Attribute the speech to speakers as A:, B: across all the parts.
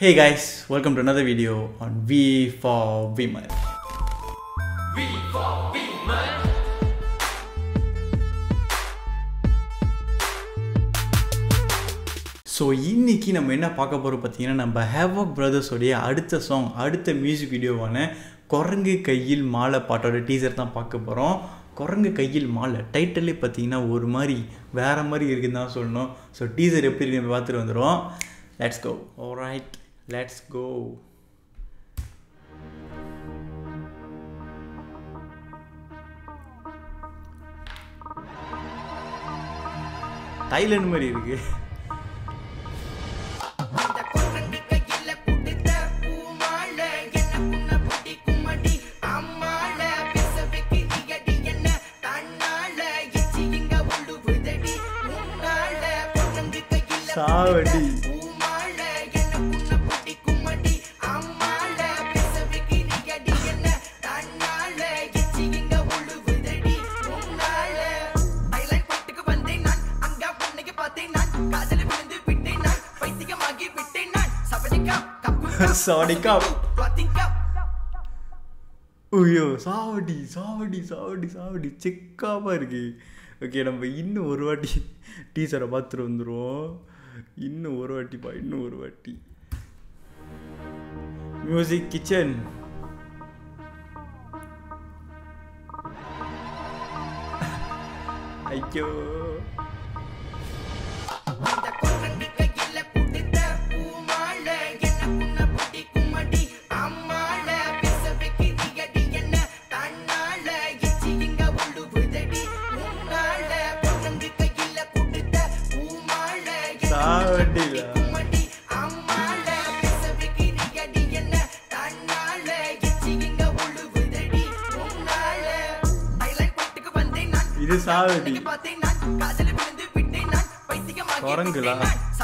A: Hey guys, welcome to another video on Vforvimal. So இன்னைக்கு நம்ம என்ன பார்க்க போறோம் பாத்தீங்கன்னா நம்ம Havoc brothers உடைய அடுத்த song அடுத்த மியூசிக் வீடியோவான கொரங்கு கையில் மாலை பாட்டோட டீசர் தான் பார்க்க போறோம். கொரங்கு கையில் மாலை டைட்டிலே பாத்தீங்கன்னா ஒரு மாதிரி வேற மாதிரி இருக்குன்னு தான் சொல்லணும். So டீசர் எப்படி இருக்குன்னு பார்த்துட்டு வந்துறோம். Let's go. All right, let's go. Thailand மாதிரி இருக்கு. சாவடி சாவடிக்கா ஐயோ சாவடி சாவடி சாவடி சாவடி செக்காம இருக்கு. ஓகே நம்ம இன்னும் ஒரு வாட்டி டீச்சரை பார்த்துட்டு வந்துடுவோம். இன்னும் ஒரு வாட்டிப்பா, இன்னும் ஒரு வாட்டி. Music kitchen. ஐயோ இது சாவடி கொரங்குலா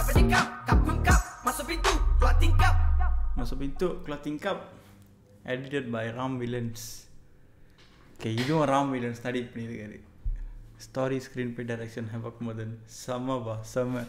A: மசபித்து clothing cup edited by Ram Villains. Okay இதுவும் ராம் வில்லன்ஸ் தான் எடிட் பண்ணியிருக்காரு. Story screenplay direction Havoc Madhan. செம்மப்பா செம்ம.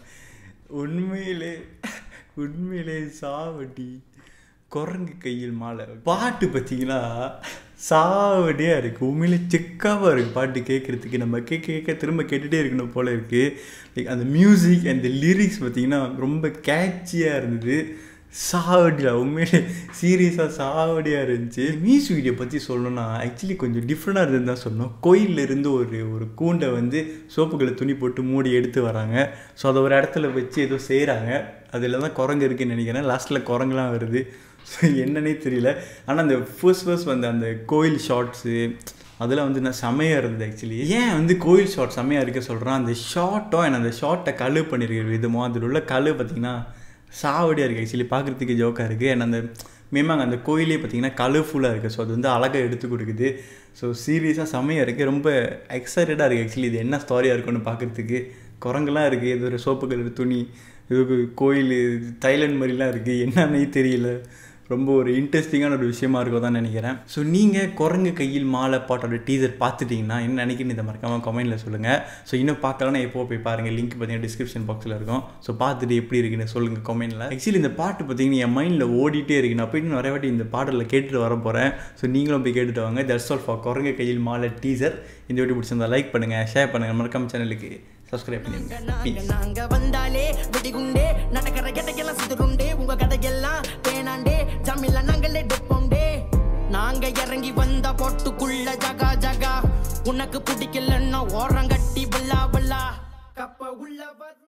A: உண்மையிலே சாவடி. கொரங்கு கையில் மாலை பாட்டு பார்த்தீங்கன்னா சாவடியாக இருக்குது. உண்மையிலே செக்காவாக இருக்குது பாட்டு கேட்குறதுக்கு. நம்ம கேட்க திரும்ப கேட்டுகிட்டே இருக்கணும் போல் இருக்குது. லைக் அந்த மியூசிக் அண்ட் லிரிக்ஸ் பார்த்திங்கன்னா ரொம்ப கேட்சியாக இருந்தது. சாவடியாக உண்மையிலே சீரியஸாக சாவடியாக இருந்துச்சு. மியூசிக் வீடியோ பற்றி சொல்லணும்னா ஆக்சுவலி கொஞ்சம் டிஃப்ரெண்டாக இருந்ததுன்னு தான் சொல்லணும். கோயிலிருந்து ஒரு கூண்டை வந்து சோப்புகளை துணி போட்டு மூடி எடுத்து வராங்க. ஸோ அதை ஒரு இடத்துல வச்சு ஏதோ செய்கிறாங்க. அதில் தான் குரங்கு இருக்குதுன்னு நினைக்கிறேன். லாஸ்ட்டில் குரங்குலாம் வருது. ஸோ என்னன்னே தெரியல. ஆனால் அந்த ஃபர்ஸ்ட் வந்து அந்த கோயில் ஷார்ட்ஸு அதெல்லாம் வந்து நான் செம்மையாக இருந்தது. ஆக்சுவலி ஏன் வந்து கோயில் ஷார்ட் செம்மையாக இருக்க சொல்கிறேன், அந்த ஷார்ட்டோ என்ன அந்த ஷார்ட்டை கழு பண்ணியிருக்கிற விதமோ அதில் உள்ள கழு பார்த்திங்கன்னா சாவடியாக இருக்குது. ஆக்சுவலி பார்க்குறதுக்கு ஜோக்காக இருக்குது. அண்ட் அந்த மேமாங்க அந்த கோயிலே பார்த்திங்கன்னா கலர்ஃபுல்லாக இருக்குது. ஸோ அது வந்து அழகாக எடுத்து கொடுக்குது. ஸோ சீரியஸாக செம்மையாக இருக்குது. ரொம்ப எக்ஸைட்டடாக இருக்குது ஆக்சுவலி இது என்ன ஸ்டோரியாக இருக்குன்னு பார்க்குறதுக்கு. குரங்கெல்லாம் இருக்குது, இது ஒரு சோப்பு கலர் துணி, இது கோயில் தைலண்ட் மாதிரிலாம் இருக்குது. என்னன்னே தெரியல. ரொம்ப ஒரு இன்ட்ரெஸ்டிங்கான ஒரு விஷயமா இருக்கும் தான் நினைக்கிறேன். ஸோ நீங்கள் கொரங்கு கையில் மாலை பாட்டோட டீசர் பார்த்துட்டிங்கன்னா என்ன நினைக்கிறேன்னு இதை மறக்காமல் கமெண்ட்டில் சொல்லுங்கள். ஸோ இன்னும் பார்க்கலன்னா எப்போ போய் பாருங்கள். லிங்க் பார்த்தீங்கன்னா டிஸ்கிரிப்ஷன் பாக்ஸில் இருக்கும். ஸோ பார்த்துட்டு எப்படி இருக்குன்னு சொல்லுங்கள் கமெண்ட்டில். ஆக்சுவலி இந்த பாட்டு பார்த்தீங்கன்னா என் மைண்டில் ஓடிட்டே இருக்கு. நான் போய்ட்டு நிறைய வாட்டி இந்த பாடலில் கேட்டுட்டு வர போகிறேன். ஸோ நீங்களும் போய் கேட்டுட்டு வாங்க. தட்ஸ் ஆல் ஃபார் கொரங்கு கையில் மாலை டீசர். இந்த வீடியோ பிடிச்சிருந்தா லைக் பண்ணுங்கள், ஷேர் பண்ணுங்கள், மறக்காம சேனலுக்கு சப்ஸ்கிரைப் பண்ணிடுங்க. நாங்க வந்தாலே வெடிகுண்டே நடக்கிற கதையெல்லாம் சுதுருண்டே உங்க கதையெல்லாம் பேனாண்டே ஜாமில நாங்களே டெப்போண்டே. நாங்க இறங்கி வந்த போட்டுக்குள்ள ஜகா ஜகா உனக்கு பிடிக்கலன்னா ஓரங்கட்டி பல்லா பல்லா கப்ப உள்ள